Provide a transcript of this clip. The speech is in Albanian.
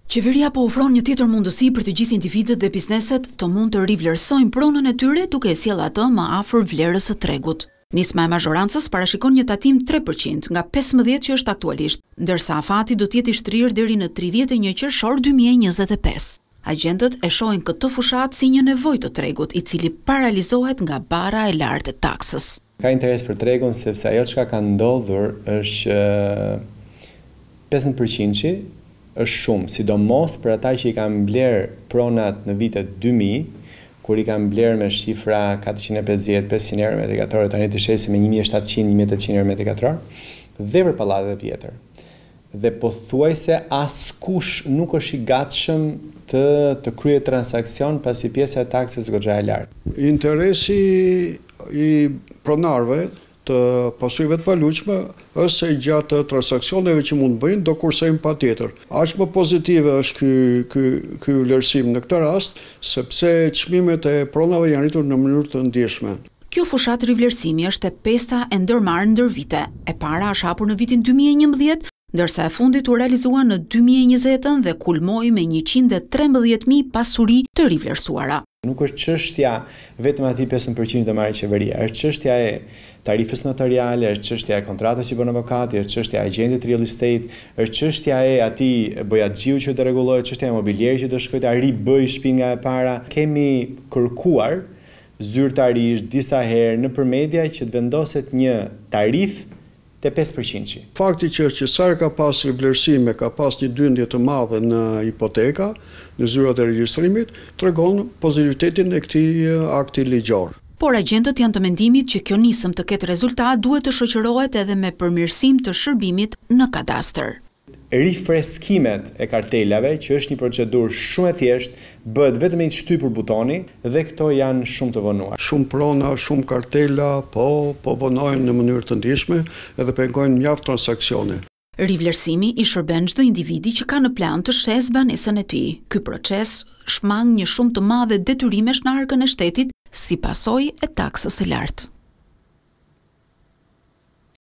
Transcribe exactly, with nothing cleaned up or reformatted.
Qeveria po ofron një tjetër mundësi për të gjithë individët dhe bizneset të mund të rivlerësojnë pronën e tyre duke e sjellë atë më afër vlerës së tregut. Nisma e mazhorancës parashikon një tatim tre përqind nga pesëmbëdhjetë që është aktualisht, ndërsa afati do të jetë i shtrirë deri në tridhjetë e një qershor dy mijë e njëzet e pesë. Agjentët e shohin këtë fushat si një nevojë të tregut, i cili paralizohet nga bara e lartë e taksës. Ka interes për tregun sepse ajo çka ka ndodhur është pesëdhjetë përqind është shumë, sidomos për ata që i kanë blerë pronat në vitet dy mijë, kur i kanë blerë me shifra katërqind e pesëdhjetë pesëqind euro metri katror, tani të shesi me një mijë e shtatëqind një mijë e tetëqind euro metri katror, dhe për pallatet vjetër. Dhe pothuajse askush nuk është i gatshëm të të kryejë transaksion pasi pjesa e taksës goxha e lartë. Interesi i pronarëve të pasurive të paluajtshme është se gjatë transaksioneve që mund bëjnë do kursejnë patjetër. Aq më pozitive është ky ky ky vlerësim në këtë rast, sepse çmimet e pronave janë rritur në mënyrë të ndjeshme. Kjo fushat rivlerësimi është e pesta e ndërmarrë ndër vite. E para është hapur në vitin dy mijë e njëmbëdhjetë, ndërsa e fundit u realizua në dy mijë e njëzet dhe kulmoi me njëqind e trembëdhjetë mijë pasuri të rivlerësuara. Nuk është çështja vetëm atij pesëdhjetë përqind të marrë qeveria, është çështja e tarifës notariale, është çështja e kontratës që bën avokati, është çështja e agentit real estate, është çështja e atij bojaxhiu që do rregullohet, çështja e mobilieri që do shkojë ta ribëj shtëpi nga e para. Kemi kërkuar zyrtarisht disa herë nëpër media që të vendoset një tarifë te pesë përqind. Fakti që është që sa ka pas rivlerësime, ka pas një dyndje të madhe në hipoteka, në zyrat e regjistrimit, tregon pozitivitetin e këtij akti ligjor. Por agjentët janë të mendimit që kjo nisëm të ketë rezultat duhet të shoqërohet edhe me përmirësim të shërbimit në kadastër. Rifreskimet e kartelave, që është një procedurë shumë e thjeshtë, bëhet vetëm i shtypur butoni dhe këto janë shumë të vonuar. Shumë prona, shumë kartela, po po vonojnë në mënyrë të ndjeshme edhe pengojnë mjaft transaksione. Rivlerësimi i shërben çdo individi që ka në plan të shes banesën e tij. Ky proces shmang një shumë të madhe detyrimesh në arkën e shtetit si pasojë e taksës së lartë.